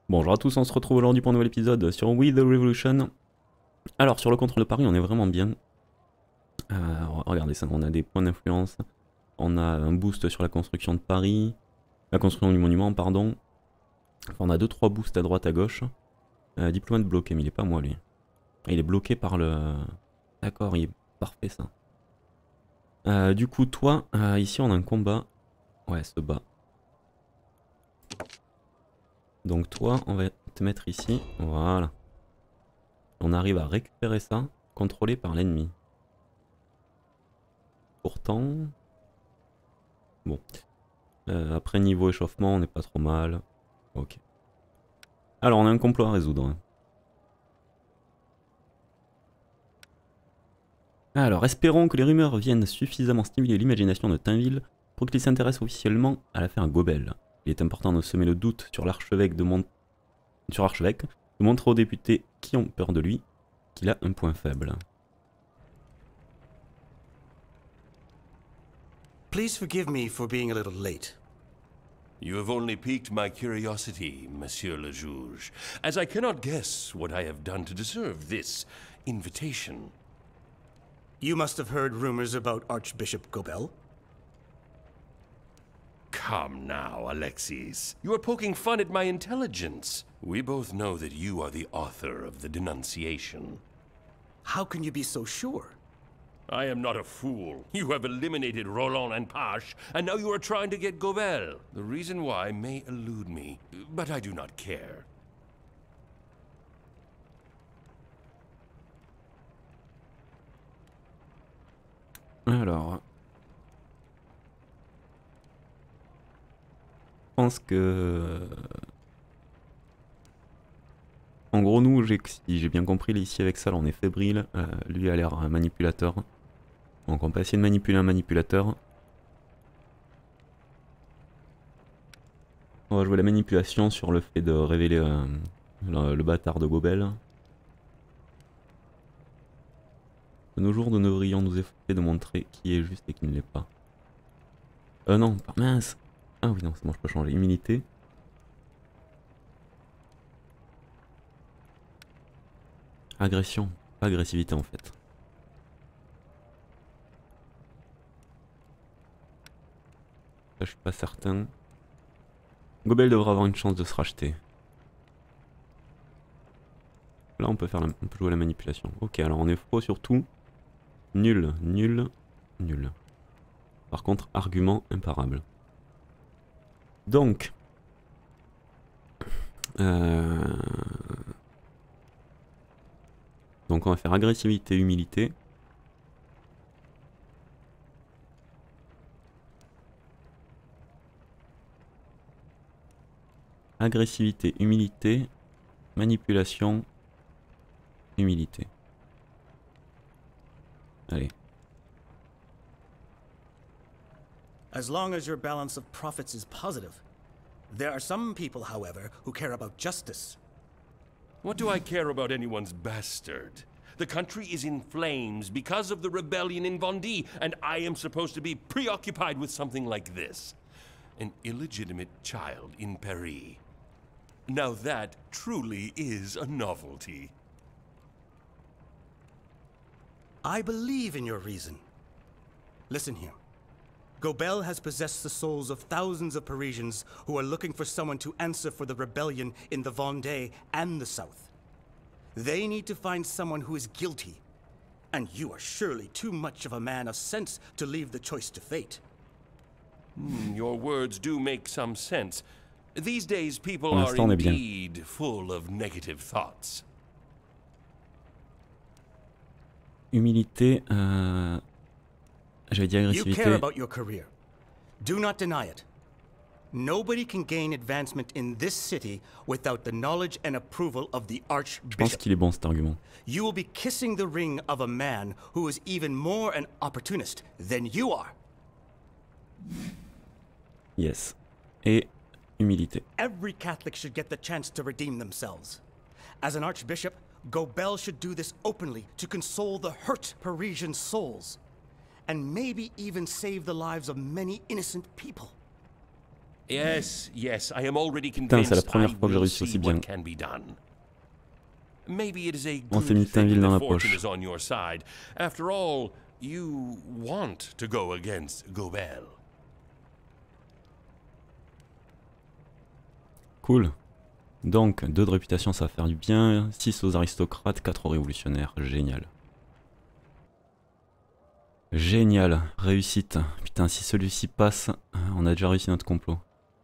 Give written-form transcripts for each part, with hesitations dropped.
Bonjour à tous, on se retrouve aujourd'hui pour un nouvel épisode sur We the Revolution. Alors sur le contrôle de Paris on est vraiment bien. Regardez ça, on a des points d'influence. On a un boost sur la construction de Paris. La construction du monument, pardon. Enfin, on a 2-3 boosts à droite à gauche. Diplomate bloqué, mais il est pas à moi lui. Il est bloqué par le... D'accord, il est parfait ça. Du coup toi, ici on a un combat. Ouais, ce bas. Donc toi, on va te mettre ici. Voilà. On arrive à récupérer ça, contrôlé par l'ennemi. Pourtant... Bon. Après niveau échauffement, on n'est pas trop mal. Ok. Alors on a un complot à résoudre, hein. Alors espérons que les rumeurs viennent suffisamment stimuler l'imagination de Tinville pour qu'il s'intéresse officiellement à l'affaire Gobel. Il est important de semer le doute sur l'archevêque de montrer aux députés qui ont peur de lui qu'il a un point faible. Please forgive me for being a little late. You have only piqued my curiosity, Monsieur le Juge, as I cannot guess what I have done to deserve this invitation. You must have heard rumors about Archbishop Gobel. Come now, Alexis. You are poking fun at my intelligence. We both know that you are the author of the denunciation. How can you be so sure? I am not a fool. You have eliminated Roland and Pache, and now you are trying to get Gobel. The reason why may elude me, but I do not care. Alors... Je pense que... En gros nous, si j'ai bien compris, ici avec ça, là, on est fébrile. Lui a l'air un manipulateur. Donc on peut essayer de manipuler un manipulateur. On va jouer la manipulation sur le fait de révéler le bâtard de Gobel. De nos jours, nous devrions nous efforcer de montrer qui est juste et qui ne l'est pas. Non, mince. Ah oui, non, c'est bon, je peux changer. Humilité. Agression, pas agressivité en fait. Là, je suis pas certain. Gobel devra avoir une chance de se racheter. Là, on peut jouer la manipulation. Ok, alors on est faux surtout. Nul, nul, nul. Par contre, argument imparable. Donc, donc on va faire agressivité, humilité. Agressivité, humilité, manipulation, humilité. Allez. As long as your balance of profits is positive. There are some people, however, who care about justice. What do I care about anyone's bastard? The country is in flames because of the rebellion in Vendée, and I am supposed to be preoccupied with something like this. An illegitimate child in Paris. Now that truly is a novelty. I believe in your reason. Listen here. Gobel has possessed the souls of thousands of Parisians who are looking for someone to answer for the rebellion in the Vendée and the South. They need to find someone who is guilty. And you are surely too much of a man of sense to leave the choice to fate. Your words do make some sense. These days people are indeed full of negative thoughts. Humilité, j'avais dit agressivité. You care about your career. Do not deny it. Nobody can gain advancement in this city without the knowledge and approval of the Archbishop. Je pense qu'il est bon cet argument. You will be kissing the ring of a man who is even more an opportunist than you are. Yes. Et humilité. Every Catholic should get the chance to redeem themselves. As an Archbishop, Gobel should do this openly to console the hurt Parisian souls. And maybe even save the lives of many innocent people. Yes, yes, I am already Putain, c'est la convinced première I fois que je will réussis see aussi what bien. can be done. Maybe it is a On s'est good mis thing Tinville dans that la fortune poche. is on your side. After all, you want to go against Gobel. Cool. Donc, 2 de réputation, ça va faire du bien. 6 aux aristocrates, 4 aux révolutionnaires. Génial. Génial. Réussite. Putain, si celui-ci passe, on a déjà réussi notre complot.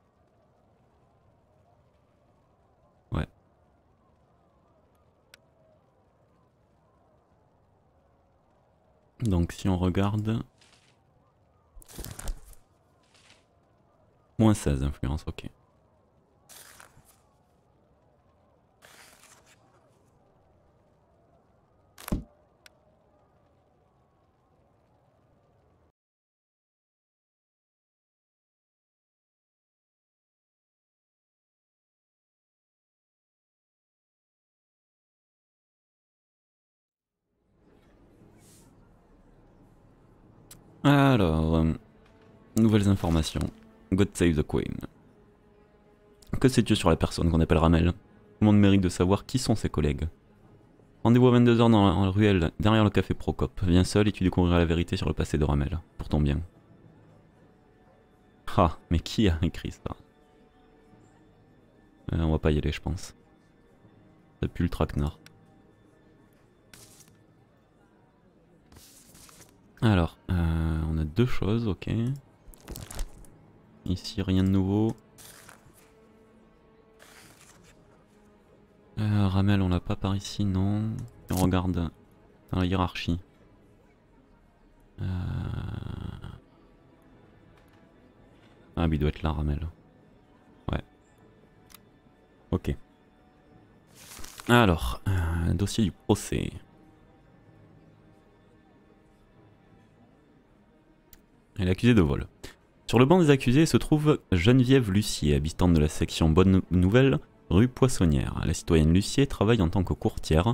Ouais. Donc, si on regarde... Moins 16 influence, ok. Alors, nouvelles informations. God save the Queen. Que sais-tu sur la personne qu'on appelle Ramel? Tout le monde mérite de savoir qui sont ses collègues. Rendez-vous à 22 h dans la ruelle, derrière le café Procope. Viens seul et tu découvriras la vérité sur le passé de Ramel. Pour ton bien. Ah, mais qui a écrit ça? On va pas y aller, je pense. Ça pue le traquenard. Alors, on a 2 choses, ok. Ici, rien de nouveau. Ramel, on l'a pas par ici, non. Et on regarde dans la hiérarchie. Ah, mais il doit être là, Ramel. Ouais. Ok. Alors, dossier du procès. Elle est accusée de vol. Sur le banc des accusés se trouve Geneviève Lucier, habitante de la section Bonne Nouvelle, rue Poissonnière. La citoyenne Lucier travaille en tant que courtière.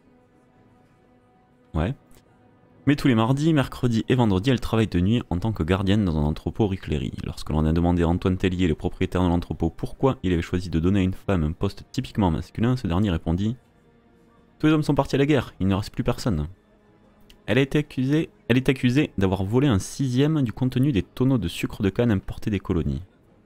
Ouais. Mais tous les mardis, mercredis et vendredis, elle travaille de nuit en tant que gardienne dans un entrepôt rue Cléry. Lorsque l'on a demandé à Antoine Tellier, le propriétaire de l'entrepôt, pourquoi il avait choisi de donner à une femme un poste typiquement masculin, ce dernier répondit « Tous les hommes sont partis à la guerre, il ne reste plus personne ». Elle est accusée d'avoir volé un 6e du contenu des tonneaux de sucre de canne importés des colonies.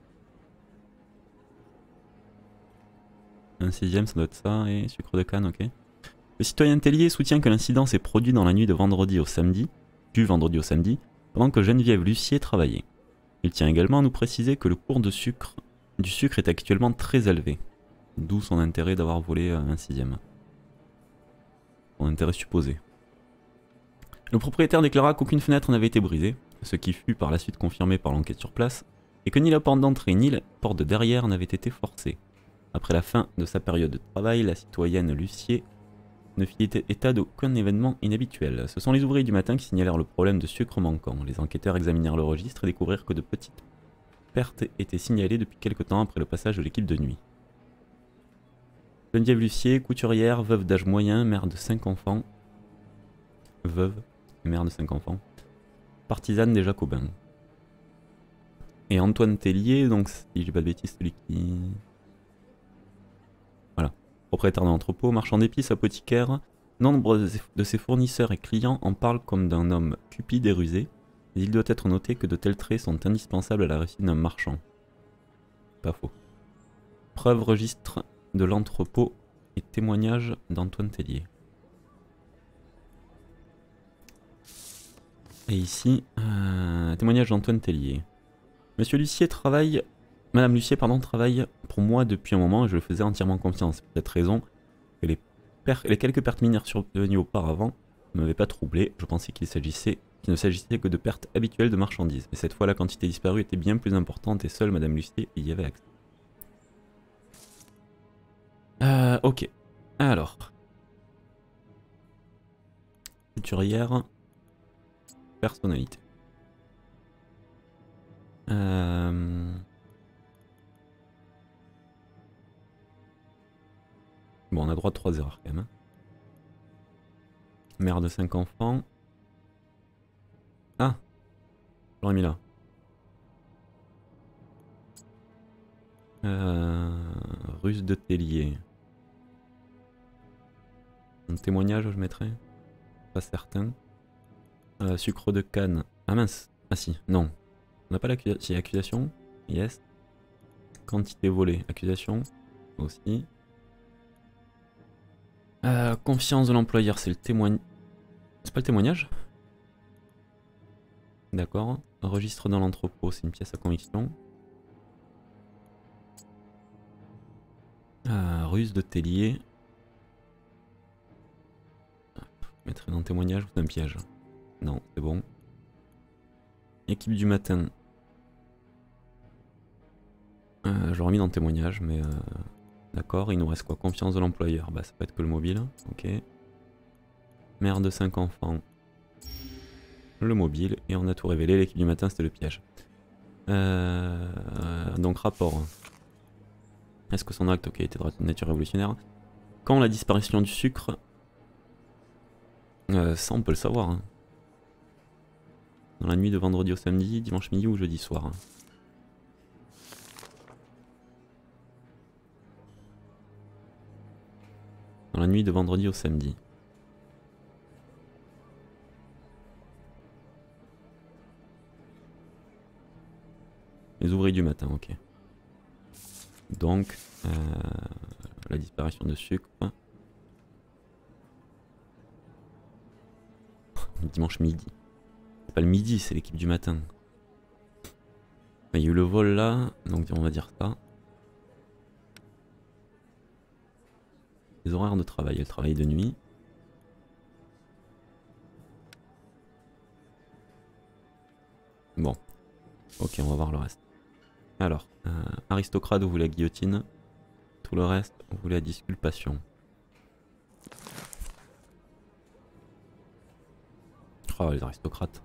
Un 6e, ça doit être ça, et sucre de canne, ok. Le citoyen Tellier soutient que l'incident s'est produit dans la nuit de vendredi au samedi, du vendredi au samedi, pendant que Geneviève Lucier travaillait. Il tient également à nous préciser que le cours du sucre est actuellement très élevé, d'où son intérêt d'avoir volé un 6e. Son intérêt supposé. Le propriétaire déclara qu'aucune fenêtre n'avait été brisée, ce qui fut par la suite confirmé par l'enquête sur place, et que ni la porte d'entrée ni la porte de derrière n'avaient été forcées. Après la fin de sa période de travail, la citoyenne Lucier ne fit état d'aucun événement inhabituel. Ce sont les ouvriers du matin qui signalèrent le problème de sucre manquant. Les enquêteurs examinèrent le registre et découvrirent que de petites pertes étaient signalées depuis quelque temps après le passage de l'équipe de nuit. Geneviève Lucier, couturière, veuve d'âge moyen, mère de 5 enfants. Veuve, mère de 5 enfants. Partisane des Jacobins. Et Antoine Tellier, donc si j'ai pas de bêtises, celui qui... Voilà. Propriétaire d'un entrepôt, marchand d'épices, apothicaire. Nombre de ses fournisseurs et clients en parlent comme d'un homme cupide et rusé. Mais il doit être noté que de tels traits sont indispensables à la réussite d'un marchand. Pas faux. Preuve registre de l'entrepôt et témoignage d'Antoine Tellier. Et ici, témoignage d'Antoine Tellier. Monsieur Lucier travaille... Madame Lucier, pardon, travaille pour moi depuis un moment et je le faisais entièrement confiance. Pour cette raison, que les quelques pertes minières survenues auparavant ne m'avaient pas troublé. Je pensais qu'il ne s'agissait que de pertes habituelles de marchandises. Mais cette fois, la quantité disparue était bien plus importante et seule Madame Lucier y avait accès. Ok. Alors. Couturière. Personnalité. Bon, on a droit à 3 erreurs quand même. Mère de 5 enfants. Ah, j'aurais mis là. Ruse de Tellier. Un témoignage, je mettrais. Pas certain. Sucre de canne. Ah mince. Ah si, non. On n'a pas l'accusation. Si, accusation. Yes. Quantité volée. Accusation. Aussi. Confiance de l'employeur, c'est le témoignage. C'est pas le témoignage? D'accord. Registre dans l'entrepôt, c'est une pièce à conviction. Ruse de Tellier. Je mettrais dans le témoignage ou c'est un piège? Non, c'est bon. Équipe du matin. Je l'aurais mis dans le témoignage, mais d'accord. Il nous reste quoi? Confiance de l'employeur. Bah, ça peut être que le mobile. Ok. Mère de 5 enfants. Le mobile. Et on a tout révélé. L'équipe du matin, c'était le piège. Donc, rapport. Est-ce que son acte était de nature révolutionnaire? Quand la disparition du sucre? Ça, on peut le savoir. Hein. Dans la nuit de vendredi au samedi, dimanche midi ou jeudi soir. Dans la nuit de vendredi au samedi. Les ouvriers du matin, ok. Donc, la disparition de sucre. Dimanche midi. C'est pas le midi, c'est l'équipe du matin. Il y a eu le vol là, donc on va dire ça. Les horaires de travail, elle travaille de nuit. Bon. Ok, on va voir le reste. Alors, aristocrate, vous voulez la guillotine. Tout le reste, vous voulez la disculpation. Oh, les aristocrates.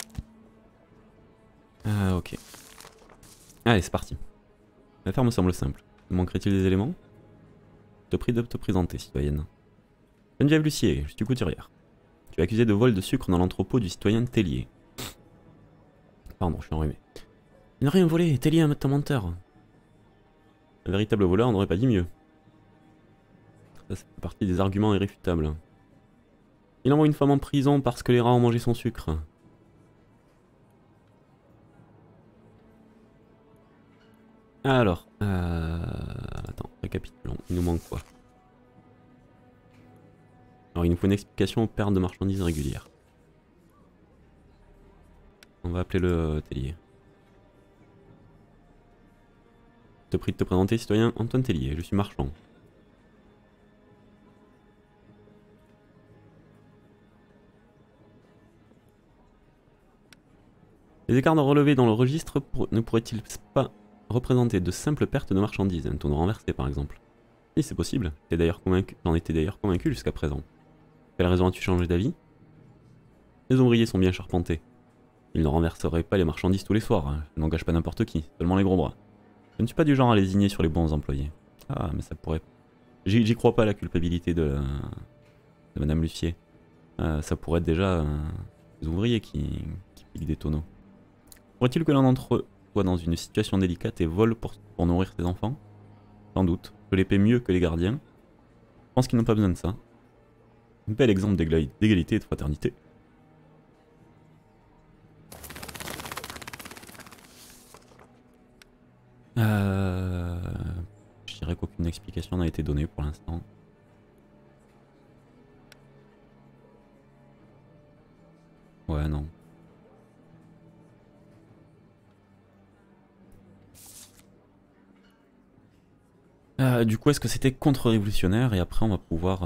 Ok. Allez, c'est parti. L'affaire me semble simple. Manquerait-il des éléments? Je te prie de te présenter, citoyenne. Geneviève Lucier, je suis couturière. Tu es accusée de vol de sucre dans l'entrepôt du citoyen Tellier. Pardon, je suis enrhumé. Il n'a rien volé, Tellier est un menteur. Un véritable voleur n'aurait pas dit mieux. Ça fait partie des arguments irréfutables. Il envoie une femme en prison parce que les rats ont mangé son sucre. Alors, attends, récapitulons. Il nous manque quoi? Alors, il nous faut une explication aux pertes de marchandises régulières. On va appeler le Tellier. Je te prie de te présenter, citoyen Antoine Tellier. Je suis marchand. Les écarts relevés dans le registre ne pourraient-ils pas représenter de simples pertes de marchandises, un tonneau renversé par exemple? Si c'est possible, j'en étais d'ailleurs convaincu jusqu'à présent. Quelle raison as-tu changé d'avis? Les ouvriers sont bien charpentés. Ils ne renverseraient pas les marchandises tous les soirs, hein. Je n'engage pas n'importe qui, seulement les gros bras. Je ne suis pas du genre à lésigner sur les bons employés. Ah, mais ça pourrait... J'y crois pas à la culpabilité de Madame Lucier. Ça pourrait être déjà les ouvriers qui piquent des tonneaux. Pourrait-il que l'un d'entre eux soit dans une situation délicate et vole pour nourrir ses enfants? Sans doute. Je les paie mieux que les gardiens. Je pense qu'ils n'ont pas besoin de ça. Un bel exemple d'égalité et de fraternité. Je dirais qu'aucune explication n'a été donnée pour l'instant. Ouais, non. Du coup, est-ce que c'était contre-révolutionnaire? Et après, on va pouvoir...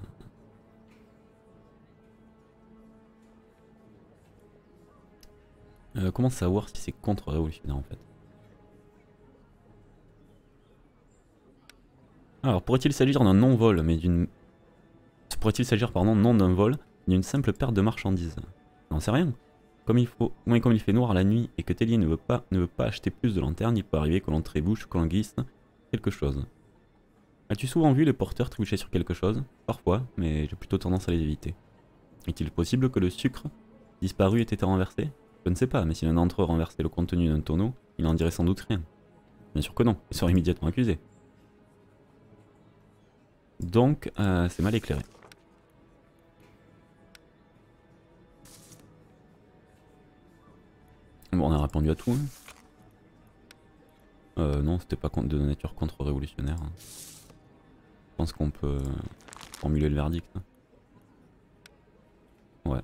comment savoir si c'est contre-révolutionnaire en fait? Alors, pourrait-il s'agir d'un non-vol, mais d'une... Pourrait-il s'agir, pardon, non d'un vol, d'une simple perte de marchandises? J'en sais rien. Comme il fait noir la nuit et que Tellier ne veut pas acheter plus de lanternes, il peut arriver que l'on trébuche, que l'on glisse quelque chose. As-tu souvent vu les porteurs trébucher sur quelque chose? Parfois, mais j'ai plutôt tendance à les éviter. Est-il possible que le sucre disparu ait été renversé? Je ne sais pas, mais si l'un d'entre eux renversait le contenu d'un tonneau, il n'en dirait sans doute rien. Bien sûr que non, il sera immédiatement accusé. Donc, c'est mal éclairé. Bon, on a répondu à tout. Hein. Non, c'était pas de nature contre-révolutionnaire. Hein. Je pense qu'on peut formuler le verdict. Hein. Ouais.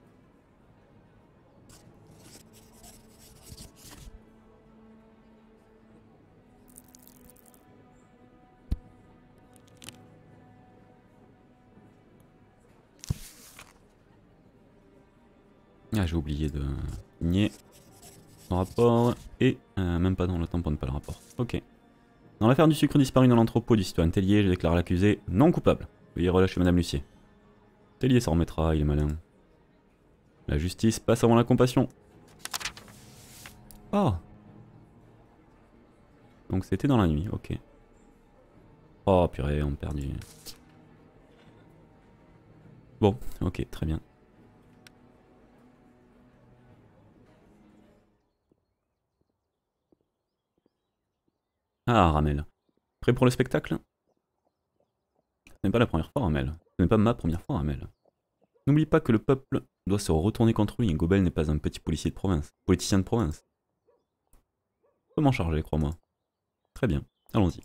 Ah, j'ai oublié de signer le rapport et même pas dans le temps pour ne pas le rapport. Ok. Dans l'affaire du sucre disparu dans l'entrepôt du citoyen Tellier, je déclare l'accusé non coupable. Veuillez relâcher Madame Lucier. Tellier s'en remettra, il est malin. La justice passe avant la compassion. Oh. Donc c'était dans la nuit, ok. Oh purée, on perd du... Bon, ok, très bien. Ah, Ramel. Prêt pour le spectacle? Ce n'est pas la première fois, Ramel. Ce n'est pas ma première fois, Ramel. N'oublie pas que le peuple doit se retourner contre lui. Gobel n'est pas un petit policier de province. Politicien de province. Je peux m'en charger, crois-moi. Très bien, allons-y.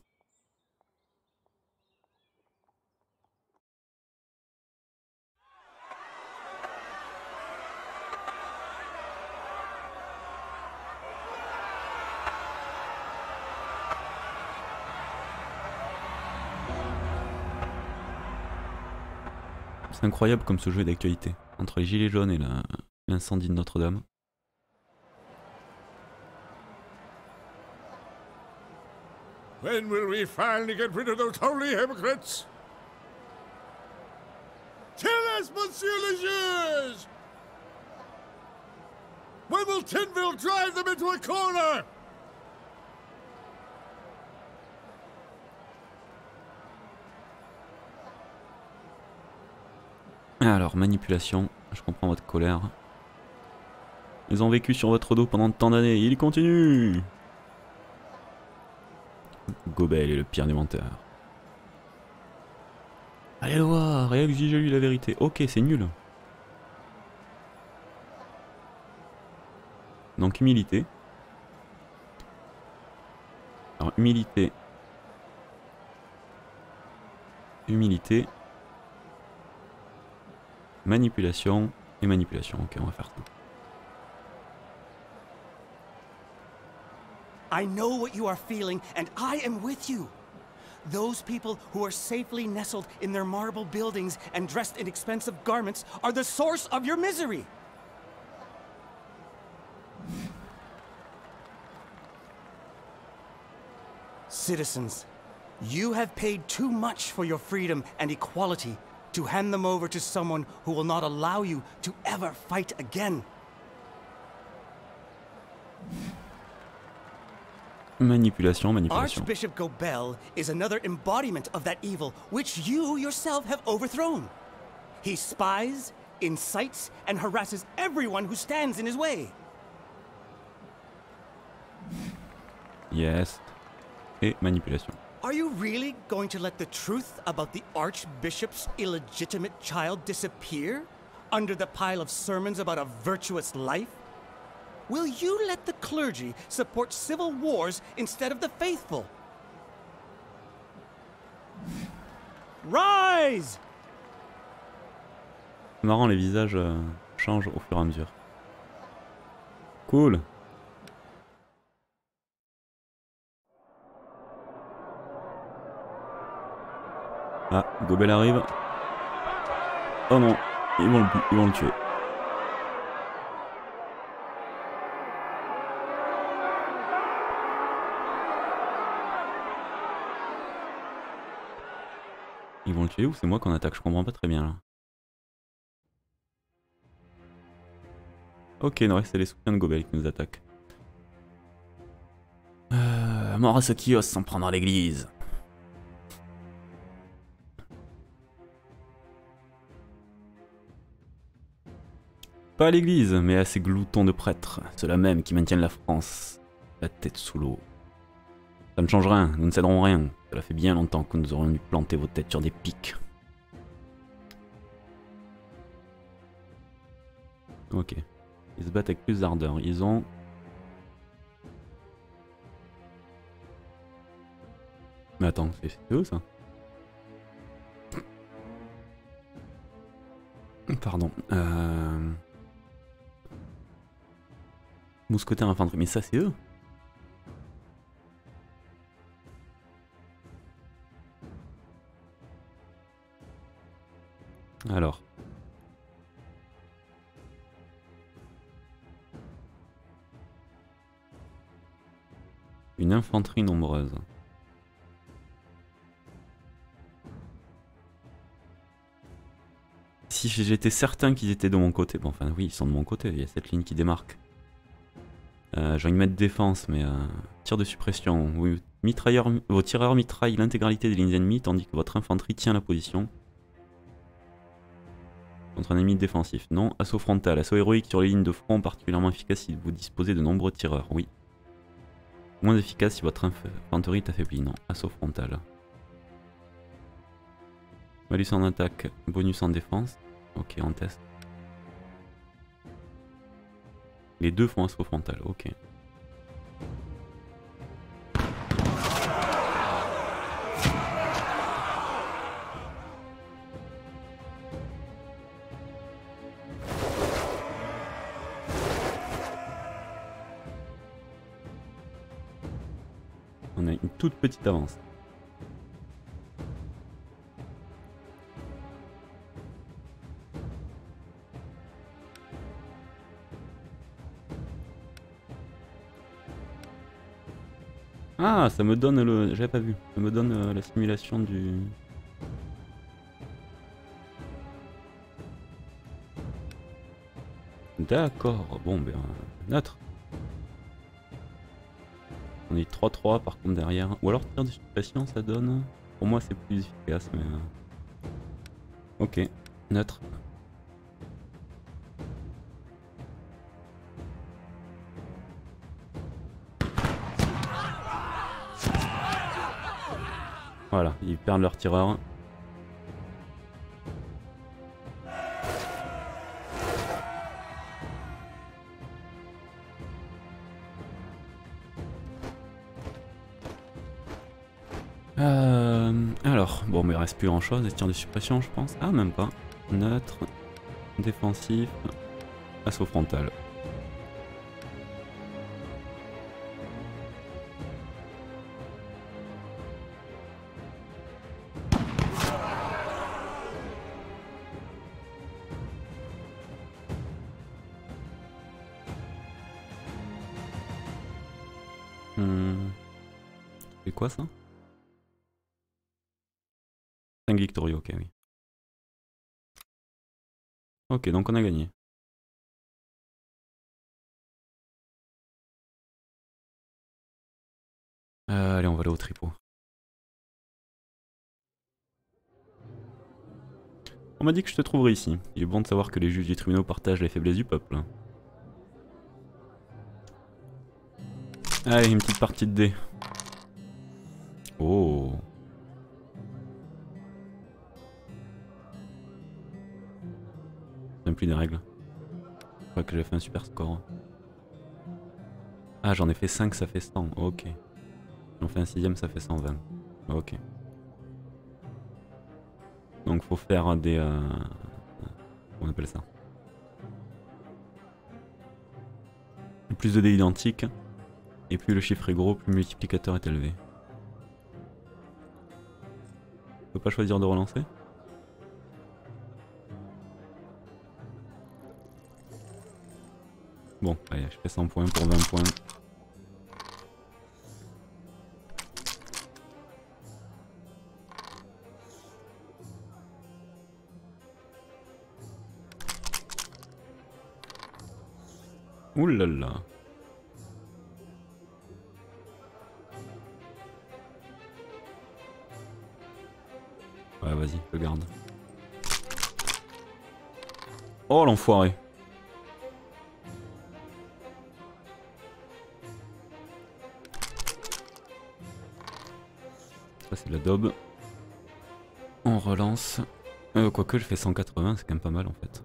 C'est incroyable comme ce jeu est d'actualité. Entre les gilets jaunes et l'incendie de Notre-Dame. When will we finally get rid of those holy hypocrites? Tell us, Monsieur le Juge! When will Tinville drive them into a corner? Alors, manipulation, je comprends votre colère. Ils ont vécu sur votre dos pendant tant d'années, il continue! Gobel est le pire des menteurs. Allez le voir et exigez-lui la vérité. Ok, c'est nul. Donc humilité. Alors humilité. Humilité. Manipulation et manipulation. Ok, on va faire ça. I know what you are feeling, and I am with you. Those people who are safely nestled in their marble buildings and dressed in expensive garments are the source of your misery. Citizens, you have paid too much for your freedom and equality to hand them over to someone who will not allow you to ever fight again. Manipulation, manipulation. Archbishop Gobel is another embodiment of that evil which you yourself have overthrown. He spies, incites, and harasses everyone who stands in his way. Yes. Et manipulation. Are you really going to let the truth about the Archbishop's illegitimate child disappear under the pile of sermons about a virtuous life? Will you let the clergy support civil wars instead of the faithful? Rise! C'est marrant, les visages changent au fur et à mesure. Cool. Ah, Gobel arrive. Oh non, ils vont le tuer. Ils vont le tuer ou c'est moi qu'on attaque? Je comprends pas très bien là. Ok, non, c'est les soutiens de Gobel qui nous attaquent. Mort à ceux qui osent s'en prendre à l'église. Pas à l'église, mais à ces gloutons de prêtres, ceux-là même qui maintiennent la France, la tête sous l'eau. Ça ne change rien, nous ne céderons rien. Cela fait bien longtemps que nous aurions dû planter vos têtes sur des pics. Ok. Ils se battent avec plus d'ardeur. Ils ont... Mais attends, c'est eux ça? Pardon. Mousquetaire infanterie, mais ça c'est eux? Alors. Une infanterie nombreuse. Si j'étais certain qu'ils étaient de mon côté, bon enfin oui ils sont de mon côté, il y a cette ligne qui démarque. J'ai envie de mettre défense mais tir de suppression, oui, vos tireurs mitraillent l'intégralité des lignes ennemies tandis que votre infanterie tient la position. Contre un ennemi défensif, non. Assaut frontal, assaut héroïque sur les lignes de front particulièrement efficace si vous disposez de nombreux tireurs, oui. Moins efficace si votre infanterie est affaiblie, non. Assaut frontal. Malus en attaque, bonus en défense. Ok, on teste. Les deux font assaut frontal, ok. On a une toute petite avance. Ah, ça me donne le... J'avais pas vu. Ça me donne la simulation du... D'accord. Bon, ben... neutre. On est 3-3 par contre derrière. Ou alors tir de suppression, ça donne... Pour moi, c'est plus efficace, mais... Ok. Neutre. Voilà, ils perdent leur tireur. Alors, bon, mais il reste plus grand chose. Des tirs de suppression, je pense. Ah, même pas. Neutre, défensif, assaut frontal. C'est quoi ça? 5 victorieux, ok, oui. Ok, donc on a gagné. Allez, on va aller au tripot. On m'a dit que je te trouverais ici. Il est bon de savoir que les juges du tribunal partagent les faiblesses du peuple. Allez, une petite partie de dés. Oh. Même plus des règles. Je crois que j'ai fait un super score. Ah, j'en ai fait 5, ça fait 100. Ok. J'en fais un 6ème, ça fait 120. Ok. Donc faut faire des... Comment on appelle ça? Plus de dés identiques. Et plus le chiffre est gros, plus le multiplicateur est élevé. On peut pas choisir de relancer? Bon, allez, je fais 100 points pour 20 points. Ouh là là. Ouais, vas-y, je le garde. Oh l'enfoiré. la daube. On relance. Quoique je fais 180, c'est quand même pas mal en fait.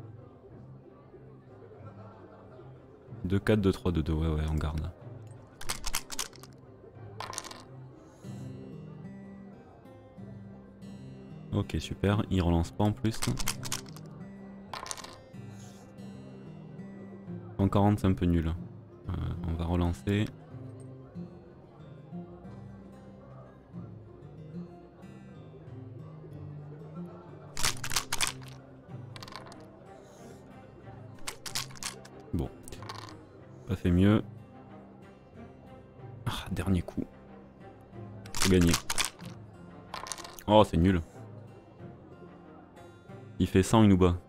2-4, 2-3, 2-2, ouais, on garde. Ok, super, il relance pas en plus. 140, c'est un peu nul. On va relancer. Bon, pas fait mieux. Ah, dernier coup. Faut gagner. Oh, c'est nul. Il fait 100, il nous bat.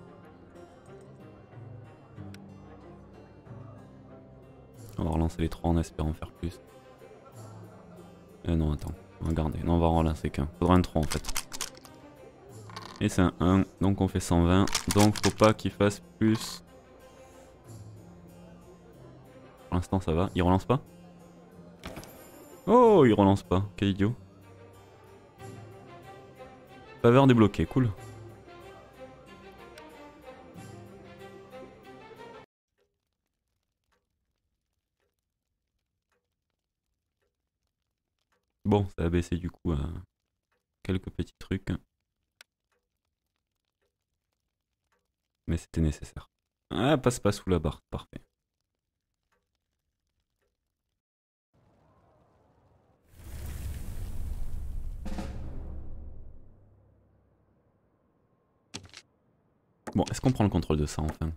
On va relancer les 3 en espérant faire plus. Non, attends, on va garder. Non, on va en relancer qu'un. Faudra un 3 en fait. Et c'est un 1, donc on fait 120. Donc faut pas qu'il fasse plus. Pour l'instant ça va. Il relance pas? Oh, il relance pas. Quel idiot. Faveur débloquée, cool. Bon, ça a baissé du coup quelques petits trucs. Mais c'était nécessaire. Ah, passe pas sous la barre, parfait. Bon, est-ce qu'on prend le contrôle de ça enfin?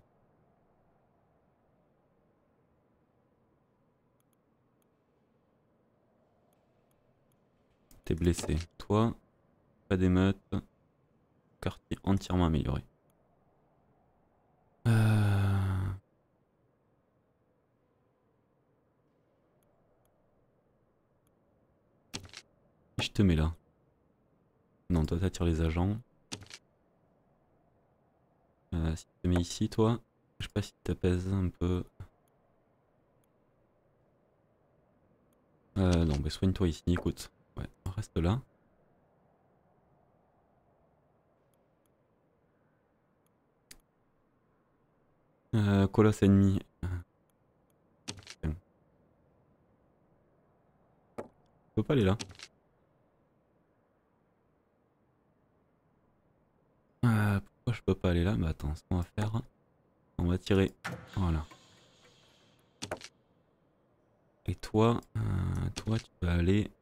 T'es blessé. Toi, pas d'émeute. Quartier entièrement amélioré. Je te mets là. Non, toi t'attires les agents. Si tu te mets ici, toi, je sais pas si t'apaises un peu. Non, bah soigne-toi ici, écoute. Ouais, reste là. Colosse ennemi. Je peux pas aller là. Pourquoi je peux pas aller là? Bah attends, ce qu'on va faire, on va tirer. Voilà. Et toi, toi tu vas aller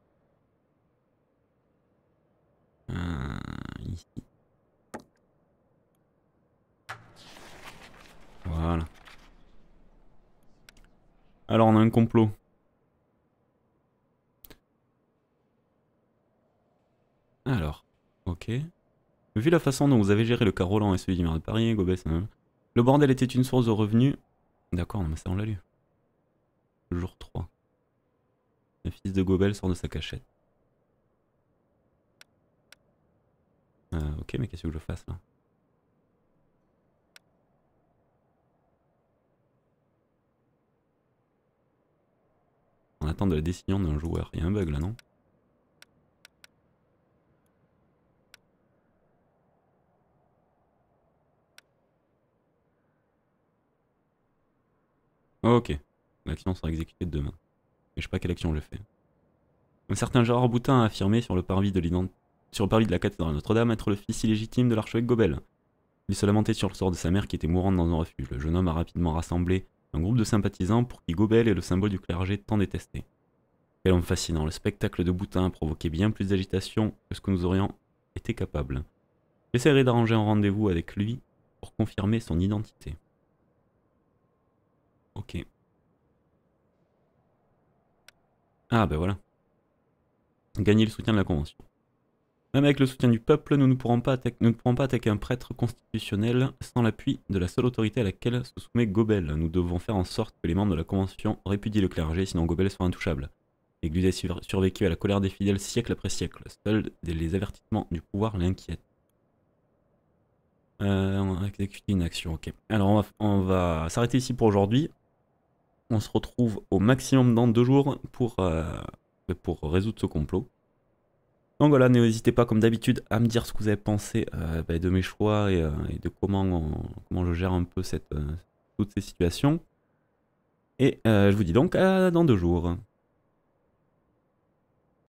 ici. Voilà. Alors on a un complot. Alors, ok. Vu la façon dont vous avez géré le cas Roland et celui du maire de Paris, Gobès, le bordel était une source de revenus. D'accord, non mais ça on l'a lu. Jour 3. Le fils de Gobel sort de sa cachette. Ok, mais qu'est-ce que je fasse là? On attend de la décision d'un joueur. Il y a un bug là, non? Ok. L'action sera exécutée demain. Mais je sais pas quelle action je fais. Un certain Gérard Boutin a affirmé sur le parvis de la cathédrale Notre-Dame être le fils illégitime de l'archevêque Gobel. Il se lamentait sur le sort de sa mère qui était mourante dans un refuge. Le jeune homme a rapidement rassemblé un groupe de sympathisants pour qui Gobel est le symbole du clergé tant détesté. Quel homme fascinant, le spectacle de Boutin a provoqué bien plus d'agitation que ce que nous aurions été capables. J'essaierai d'arranger un rendez-vous avec lui pour confirmer son identité. Ok. Ah ben voilà. Gagner le soutien de la Convention. Même avec le soutien du peuple, nous ne pourrons pas attaquer un prêtre constitutionnel sans l'appui de la seule autorité à laquelle se soumet Gobel. Nous devons faire en sorte que les membres de la Convention répudient le clergé, sinon Gobel sera intouchable. L'Église a survécu à la colère des fidèles siècle après siècle. Seuls les avertissements du pouvoir l'inquiètent. On va exécuter une action, ok. Alors on va s'arrêter ici pour aujourd'hui. On se retrouve au maximum dans 2 jours pour résoudre ce complot. Donc voilà, n'hésitez pas comme d'habitude à me dire ce que vous avez pensé de mes choix et de comment je gère un peu toutes ces situations. Et je vous dis donc à dans 2 jours.